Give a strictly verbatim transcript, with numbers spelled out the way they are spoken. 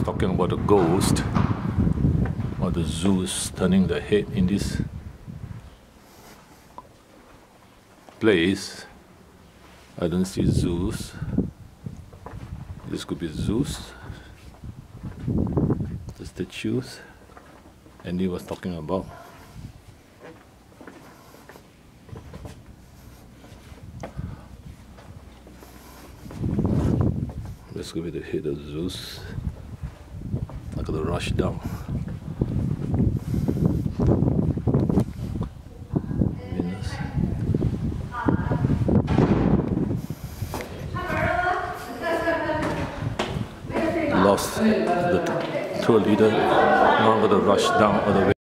talking about a ghost or the Zeus turning the head in this place. I don't see Zeus. This could be Zeus, the statues Andy was talking about. This could be the head of Zeus. I gotta rush down. Venus. Lost the tour leader. Now I'm gonna rush down all the way.